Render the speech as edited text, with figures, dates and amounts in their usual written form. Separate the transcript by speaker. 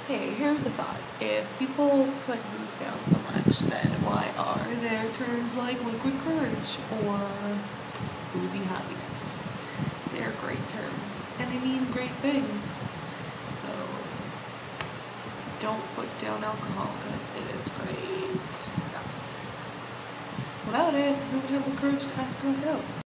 Speaker 1: Hey, here's a thought. If people put booze down so much, then why are there terms like liquid courage or boozy happiness? They're great terms, and they mean great things. So, don't put down alcohol because it is great stuff. Without it, who would have the courage to ask girls out?